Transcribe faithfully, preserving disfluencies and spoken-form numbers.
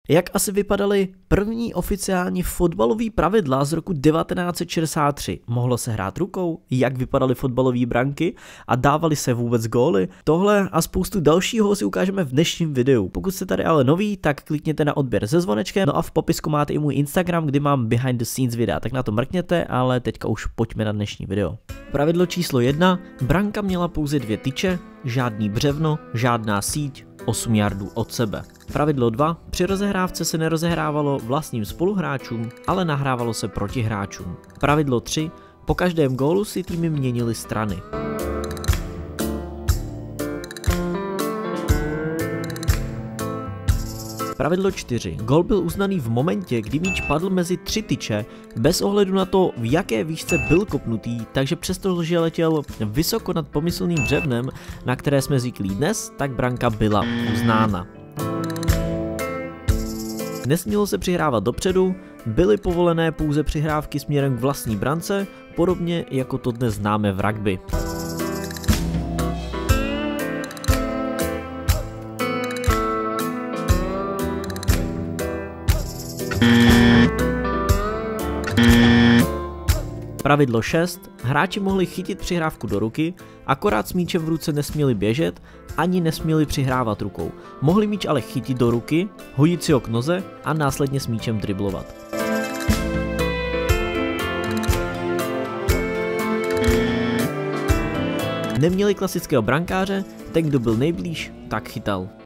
Jak asi vypadaly první oficiální fotbalové pravidla z roku devatenáct set šedesát tři? Mohlo se hrát rukou? Jak vypadaly fotbalové branky? A dávaly se vůbec góly? Tohle a spoustu dalšího si ukážeme v dnešním videu. Pokud jste tady ale noví, tak klikněte na odběr se zvonečkem, no a v popisku máte i můj Instagram, kdy mám behind the scenes videa, tak na to mrkněte, ale teďka už pojďme na dnešní video. Pravidlo číslo jedna. Branka měla pouze dvě tyče, žádný břevno, žádná síť, osm yardů od sebe. Pravidlo dva. Při rozehrávce se nerozehrávalo vlastním spoluhráčům, ale nahrávalo se protihráčům. Pravidlo tři. Po každém gólu si týmy měnily strany. Pravidlo čtyři. Gól byl uznaný v momentě, kdy míč padl mezi tři tyče, bez ohledu na to, v jaké výšce byl kopnutý, takže přesto, že letěl vysoko nad pomyslným břevnem, na které jsme zvyklí dnes, tak branka byla uznána. Nesmělo se přihrávat dopředu, byly povolené pouze přihrávky směrem k vlastní brance, podobně jako to dnes známe v rugby. Pravidlo šest. Hráči mohli chytit přihrávku do ruky, akorát s míčem v ruce nesměli běžet, ani nesměli přihrávat rukou. Mohli míč ale chytit do ruky, hodit si ho k noze a následně s míčem driblovat. Neměli klasického brankáře, ten, kdo byl nejblíž, tak chytal.